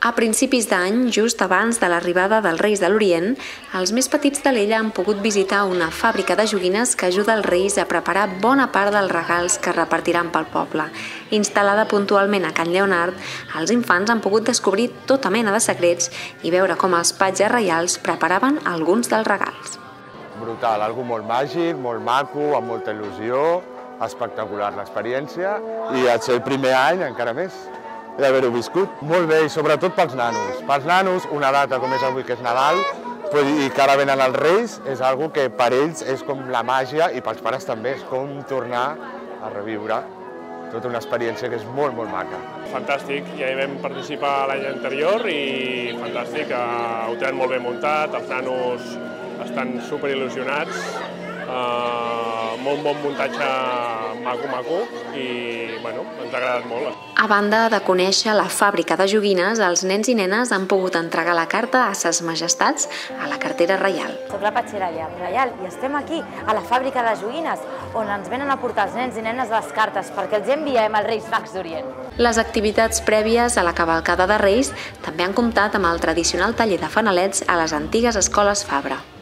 A principis d'any, just abans de l'arribada dels Reis de l'Orient, els més petits de l'Ella han pogut visitar una fàbrica de joguines que ajuda els Reis a preparar bona part dels regals que repartiran pel poble. Instal·lada puntualment a Can Lleonard, els infants han pogut descobrir tota mena de secrets i veure com els patges reials preparaven alguns dels regals. Brutal, algo molt màgic, molt maco, amb molta il·lusió, espectacular l'experiència i al ser el primer any encara més d'haver-ho viscut. Molt bé, i sobretot pels nanos. Pels nanos, una data com és avui, que és Nadal, i que ara venen els Reis, és algo que per ells és com la màgia i pels pares també, és com tornar a reviure tota una experiència que és molt, molt maca. Fantàstic, ja hi vam participar l'any anterior i fantàstic, ho tenen molt ben muntat, els nanos estan superil·lusionats, molt bon muntatge maco i bueno, ens ha agradat molt. A banda de conèixer la fàbrica de joguines, els nens i nenes han pogut entregar la carta a ses majestats a la cartera reial. Soc la patxera reial i estem aquí, a la fàbrica de joguines, on ens venen a portar els nens i nenes les cartes perquè els enviem als Reis Mags d'Orient. Les activitats prèvies a la cavalcada de Reis també han comptat amb el tradicional taller de fanalets a les antigues escoles Fabra.